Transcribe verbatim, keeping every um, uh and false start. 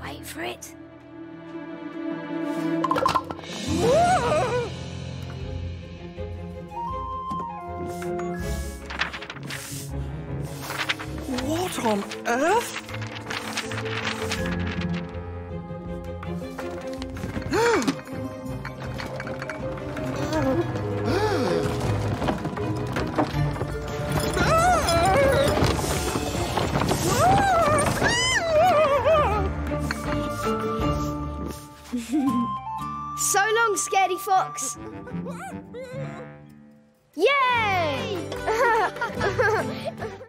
Wait for it. What on earth? So long, Scaredy Fox. Yay!